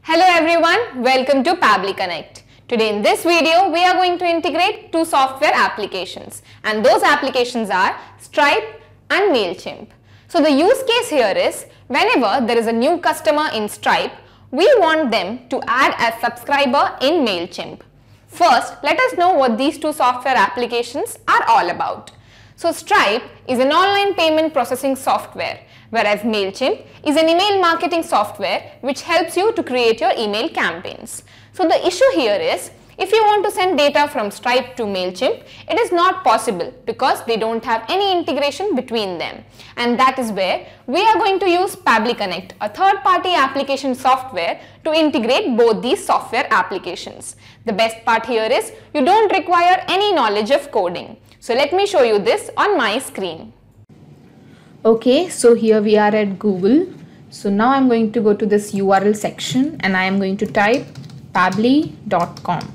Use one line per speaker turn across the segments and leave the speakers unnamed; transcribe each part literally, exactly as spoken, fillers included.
Hello everyone, welcome to Pabbly Connect. Today in this video, we are going to integrate two software applications, and those applications are Stripe and MailChimp. So the use case here is, whenever there is a new customer in Stripe, we want them to add a subscriber in MailChimp. First, let us know what these two software applications are all about. So Stripe is an online payment processing software, whereas MailChimp is an email marketing software which helps you to create your email campaigns. So the issue here is, if you want to send data from Stripe to MailChimp, it is not possible because they don't have any integration between them. And that is where we are going to use Pabbly Connect, a third-party application software, to integrate both these software applications. The best part here is, you don't require any knowledge of coding. So let me show you this on my screen.
Okay, so here we are at Google. So now I'm going to go to this U R L section and I am going to type pabbly dot com.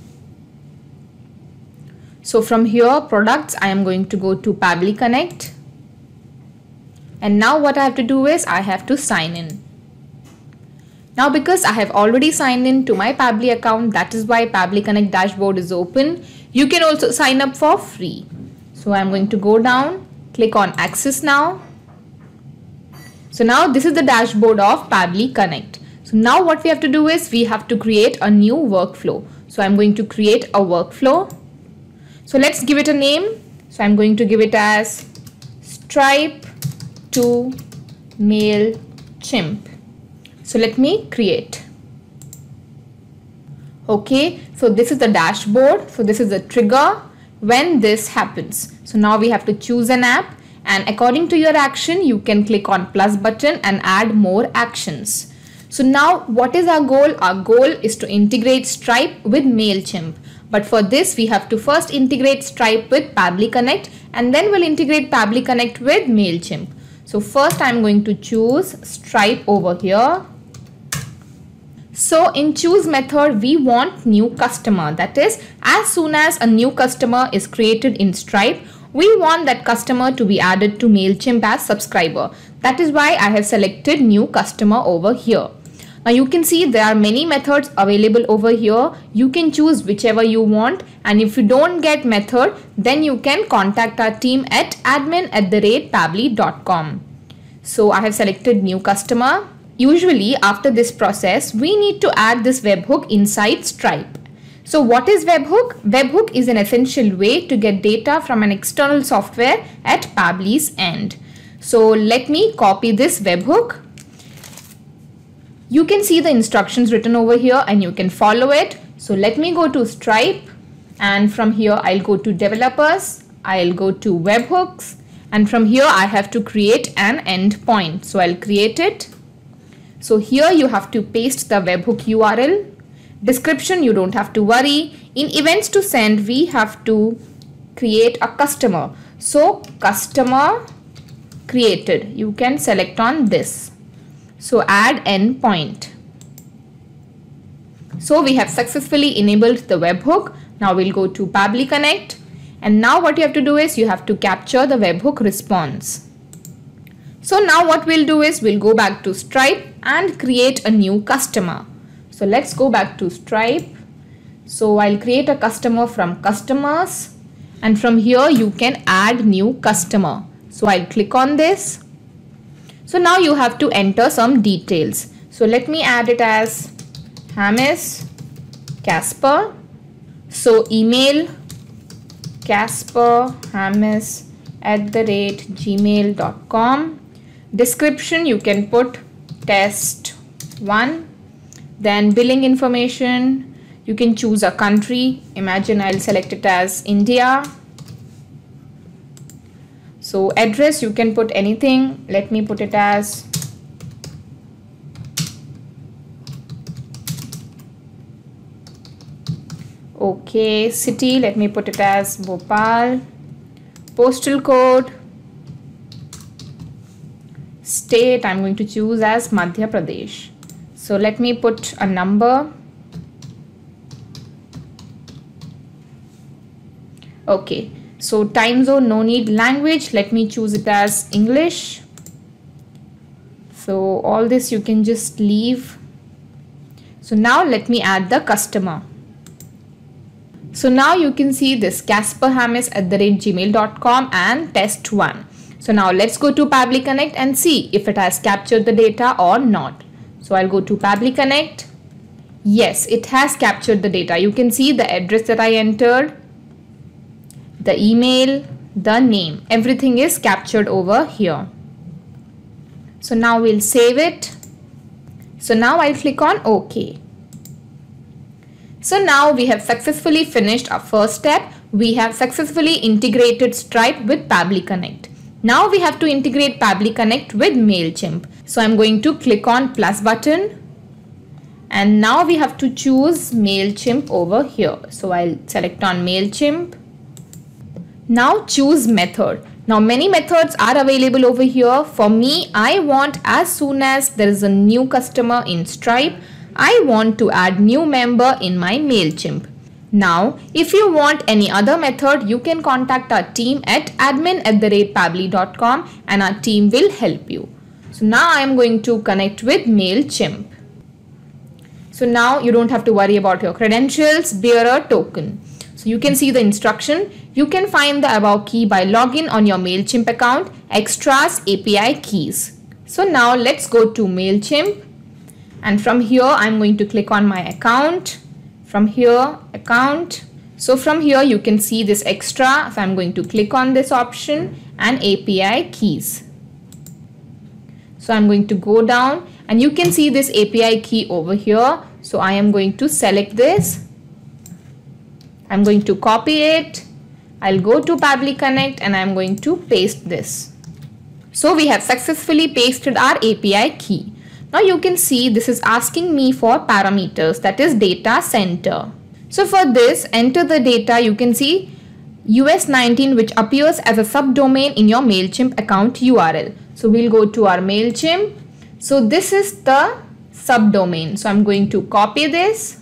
So from here, products, I am going to go to Pabbly Connect. And now what I have to do is I have to sign in. Now because I have already signed in to my Pabbly account, that is why Pabbly Connect dashboard is open. You can also sign up for free. So I'm going to go down, click on Access Now. So now this is the dashboard of Pabbly Connect. So now what we have to do is we have to create a new workflow. So I'm going to create a workflow. So let's give it a name. So I'm going to give it as Stripe to MailChimp. So let me create. Okay, so this is the dashboard. So this is the trigger when this happens. So now we have to choose an app, and according to your action, you can click on plus button and add more actions. So now what is our goal? Our goal is to integrate Stripe with MailChimp. But for this, we have to first integrate Stripe with Pabbly Connect, and then we'll integrate Pabbly Connect with MailChimp. So first I'm going to choose Stripe over here. So in choose method, we want new customer. That is, as soon as a new customer is created in Stripe, we want that customer to be added to MailChimp as subscriber. That is why I have selected new customer over here. Now you can see there are many methods available over here. You can choose whichever you want, and if you don't get method, then you can contact our team at admin at the rate pabbly dot com. So I have selected new customer. Usually after this process, we need to add this webhook inside Stripe. So what is webhook? Webhook is an essential way to get data from an external software at Pabbly's end. So let me copy this webhook. You can see the instructions written over here and you can follow it. So let me go to Stripe, and from here I'll go to developers, I'll go to webhooks, and from here I have to create an endpoint. So I'll create it. So here you have to paste the webhook U R L. Description, you don't have to worry. In events to send, we have to create a customer. So customer created, you can select on this. So add endpoint. So we have successfully enabled the webhook. Now we'll go to Pabbly Connect, and now what you have to do is you have to capture the webhook response. So now what we'll do is we'll go back to Stripe and create a new customer. So let's go back to Stripe. So I'll create a customer from customers, and from here you can add new customer. So I'll click on this. So now you have to enter some details. So let me add it as Hamis Casper. So email Casper Hamis at the rate gmail dot com. Description, you can put test one. Then billing information, you can choose a country. Imagine I'll select it as India. So address, you can put anything. Let me put it as okay. City, let me put it as Bhopal. Postal code. State, I'm going to choose as Madhya Pradesh. So let me put a number. Okay, so time zone, no need. Language, let me choose it as English. So all this you can just leave. So now let me add the customer. So now you can see this Casper Hamis at the rate gmail dot com and test one. So now let's go to Pabbly Connect and see if it has captured the data or not. So I'll go to Pabbly Connect. Yes, it has captured the data. You can see the address that I entered, the email, the name. Everything is captured over here. So now we'll save it. So now I'll click on OK. So now we have successfully finished our first step. We have successfully integrated Stripe with Pabbly Connect. Now we have to integrate Pabbly Connect with MailChimp. So I'm going to click on plus button. And now we have to choose MailChimp over here. So I'll select on MailChimp. Now choose method. Now many methods are available over here. For me, I want as soon as there is a new customer in Stripe, I want to add new member in my MailChimp. Now, if you want any other method, you can contact our team at admin at the rate pabbly dot com and our team will help you. So now I am going to connect with MailChimp. So now you don't have to worry about your credentials, bearer token. So you can see the instruction. You can find the above key by login on your MailChimp account, extras, A P I keys. So now let's go to MailChimp. And from here, I'm going to click on my account. From here, account. So from here, you can see this extra. So I'm going to click on this option and A P I keys. So I'm going to go down and you can see this A P I key over here. So I am going to select this. I'm going to copy it. I'll go to Pabbly Connect and I'm going to paste this. So we have successfully pasted our A P I key. Now you can see this is asking me for parameters, that is data center. So for this, enter the data. You can see U S nineteen, which appears as a subdomain in your MailChimp account U R L. So we'll go to our MailChimp. So this is the subdomain. So I'm going to copy this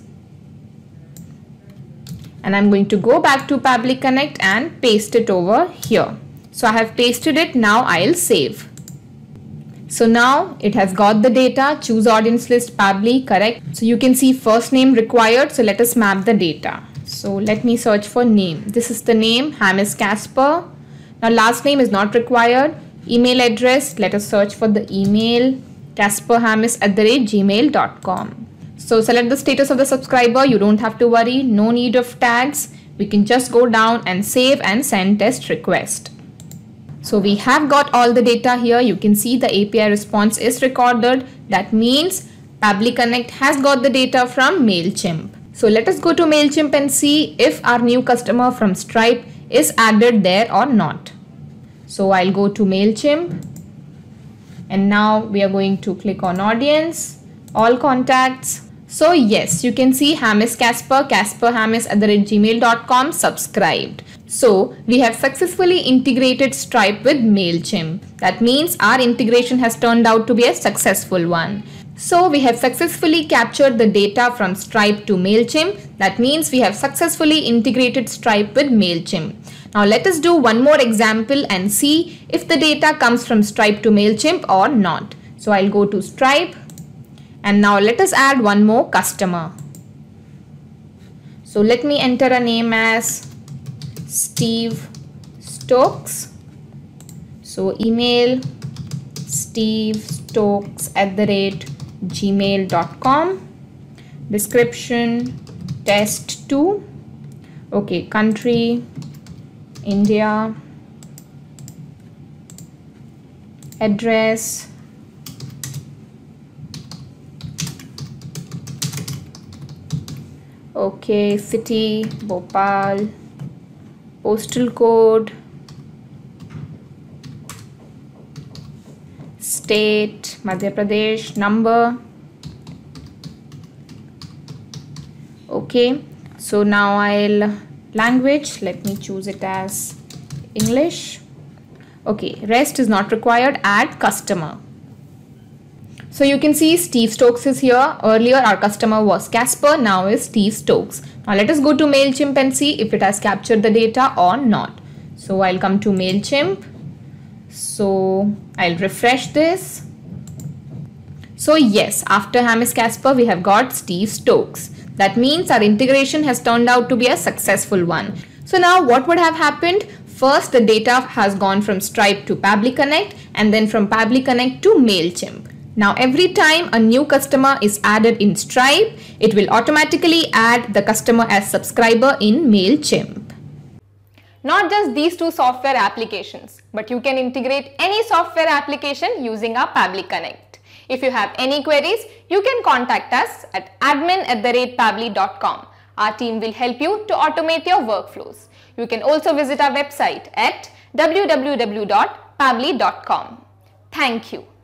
and I'm going to go back to Pabbly Connect and paste it over here. So I have pasted it. Now I'll save. So now it has got the data. Choose audience list Pabbly, correct. So you can see first name required. So let us map the data. So let me search for name. This is the name, Hamis Casper. Now last name is not required. Email address, let us search for the email, casperhamis at the rate gmail dot com. So select the status of the subscriber. You don't have to worry. No need of tags. We can just go down and save and send test request. So we have got all the data here. You can see the A P I response is recorded. That means Pabbly Connect has got the data from MailChimp. So let us go to MailChimp and see if our new customer from Stripe is added there or not. So I'll go to MailChimp and now we are going to click on audience, all contacts. So yes, you can see Hamis Casper, Casper Hamis at the rate gmail dot com subscribed. So we have successfully integrated Stripe with MailChimp. That means our integration has turned out to be a successful one. So we have successfully captured the data from Stripe to MailChimp. That means we have successfully integrated Stripe with MailChimp. Now let us do one more example and see if the data comes from Stripe to MailChimp or not. So I'll go to Stripe and now let us add one more customer. So let me enter a name as Steve Stokes. So email Steve Stokes at the rate gmail dot com. Description test two. Okay, country India. Address okay, city Bhopal. Postal code, state Madhya Pradesh, number. Okay, so now I'll language, let me choose it as English. Okay, rest is not required. Add customer. So you can see Steve Stokes is here. Earlier our customer was Casper, now is Steve Stokes. Now let us go to MailChimp and see if it has captured the data or not. So I'll come to MailChimp. So I'll refresh this. So yes, after Hamis Casper, we have got Steve Stokes. That means our integration has turned out to be a successful one. So now what would have happened? First, the data has gone from Stripe to Pabbly Connect and then from Pabbly Connect to MailChimp. Now every time a new customer is added in Stripe, it will automatically add the customer as subscriber in MailChimp.
Not just these two software applications, but you can integrate any software application using our Pabbly Connect. If you have any queries, you can contact us at admin at the rate pabbly dot com. Our team will help you to automate your workflows. You can also visit our website at w w w dot pabbly dot com. Thank you.